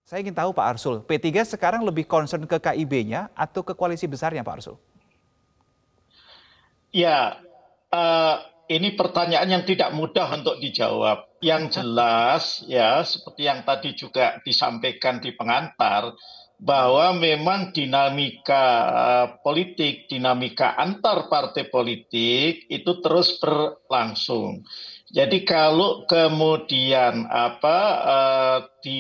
Saya ingin tahu Pak Arsul, P3 sekarang lebih concern ke KIB-nya atau ke koalisi besarnya Pak Arsul? Ya, eh, ini pertanyaan yang tidak mudah untuk dijawab. Yang jelas, ya, seperti yang tadi juga disampaikan di pengantar, bahwa memang dinamika politik, dinamika antar partai politik itu terus berlangsung. Jadi kalau kemudian di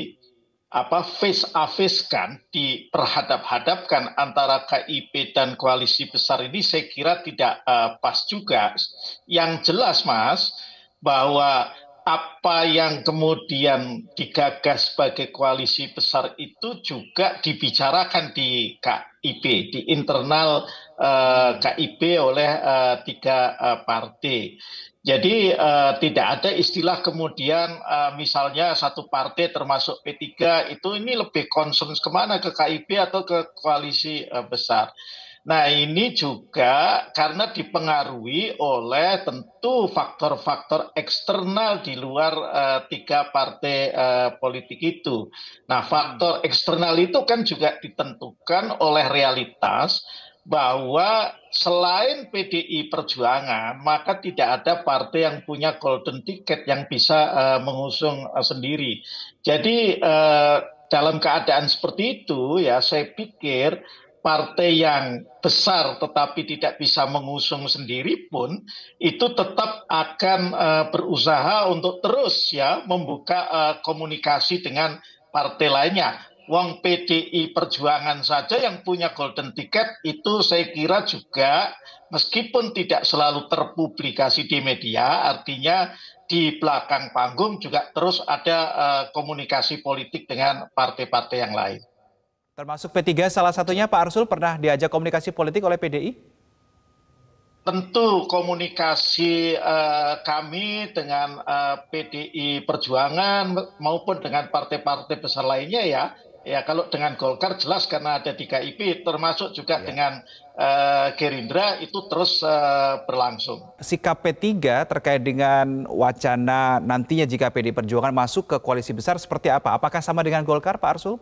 face a face kan diperhadap-hadapkan antara KIP dan koalisi besar ini saya kira tidak pas juga. Yang jelas Mas bahwa apa yang kemudian digagas sebagai koalisi besar itu juga dibicarakan di KIP, di internal KIP oleh tiga partai. Jadi tidak ada istilah kemudian misalnya satu partai termasuk P3 itu ini lebih concern kemana, ke KIP atau ke koalisi besar. Nah ini juga karena dipengaruhi oleh tentu faktor-faktor eksternal di luar tiga partai politik itu. Nah faktor eksternal itu kan juga ditentukan oleh realitas bahwa selain PDI Perjuangan, maka tidak ada partai yang punya golden ticket yang bisa mengusung sendiri. Jadi dalam keadaan seperti itu, ya saya pikir partai yang besar tetapi tidak bisa mengusung sendiri pun itu tetap akan berusaha untuk terus ya membuka komunikasi dengan partai lainnya. Wong PDI Perjuangan saja yang punya golden ticket itu saya kira juga meskipun tidak selalu terpublikasi di media, artinya di belakang panggung juga terus ada komunikasi politik dengan partai-partai yang lain. Termasuk P3 salah satunya Pak Arsul pernah diajak komunikasi politik oleh PDI? Tentu komunikasi kami dengan PDI Perjuangan maupun dengan partai-partai besar lainnya ya kalau dengan Golkar jelas karena ada di KIP, termasuk juga Ya. dengan Gerindra itu terus berlangsung. Sikap P3 terkait dengan wacana nantinya jika PDI Perjuangan masuk ke koalisi besar seperti apa? Apakah sama dengan Golkar Pak Arsul?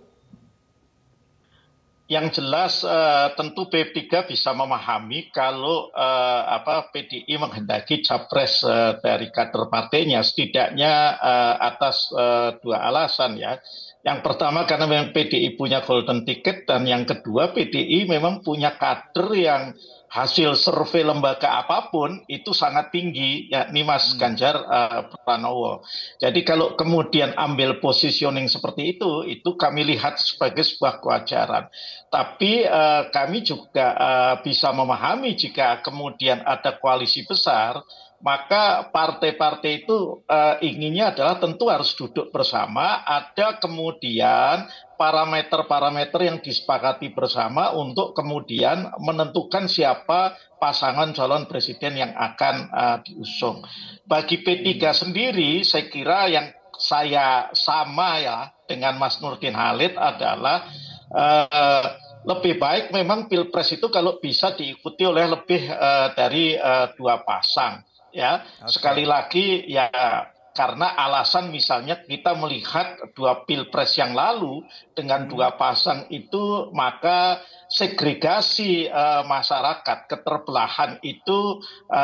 Yang jelas tentu P3 bisa memahami kalau PDI menghendaki capres dari kader partainya setidaknya atas dua alasan ya. Yang pertama karena memang PDI punya golden ticket dan yang kedua PDI memang punya kader yang hasil survei lembaga apapun itu sangat tinggi yakni Mas Ganjar Pranowo. Jadi kalau kemudian ambil positioning seperti itu kami lihat sebagai sebuah kewajaran. Tapi kami juga bisa memahami jika kemudian ada koalisi besar, maka partai-partai itu inginnya adalah tentu harus duduk bersama, ada kemudian parameter-parameter yang disepakati bersama untuk kemudian menentukan siapa pasangan calon presiden yang akan diusung. Bagi P3 sendiri, saya kira yang saya sama ya dengan Mas Nurdin Halid adalah eh, lebih baik memang pilpres itu kalau bisa diikuti oleh lebih dari dua pasang ya. Sekali Oke. lagi ya karena alasan misalnya kita melihat dua pilpres yang lalu dengan dua pasang itu maka segregasi masyarakat keterbelahan itu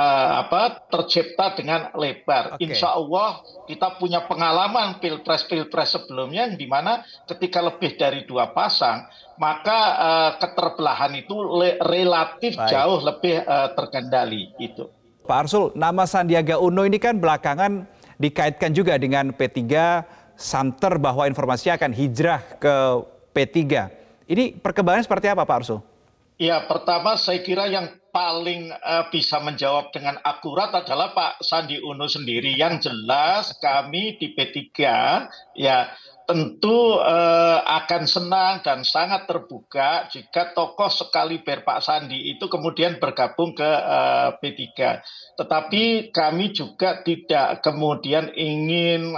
tercipta dengan lebar. Oke. Insya Allah kita punya pengalaman pilpres-pilpres sebelumnya yang dimana ketika lebih dari dua pasang maka keterbelahan itu relatif Baik. jauh lebih terkendali itu. Pak Arsul, nama Sandiaga Uno ini kan belakangan dikaitkan juga dengan P3, santer bahwa informasinya akan hijrah ke P3. Ini perkembangan seperti apa Pak Arsul? Ya, pertama saya kira yang paling bisa menjawab dengan akurat adalah Pak Sandi Uno sendiri. Yang jelas kami di P3 ya tentu akan senang dan sangat terbuka jika tokoh sekaliber Pak Sandi itu kemudian bergabung ke P3. Tetapi kami juga tidak kemudian ingin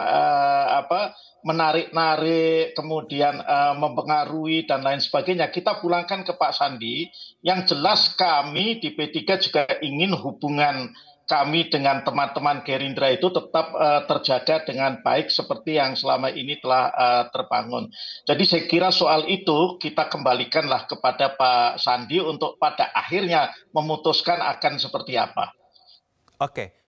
menarik-narik, kemudian mempengaruhi dan lain sebagainya. Kita pulangkan ke Pak Sandi. Yang jelas kami di P3 juga ingin hubungan kami dengan teman-teman Gerindra itu tetap terjaga dengan baik seperti yang selama ini telah terbangun. Jadi saya kira soal itu kita kembalikanlah kepada Pak Sandi untuk pada akhirnya memutuskan akan seperti apa. Oke.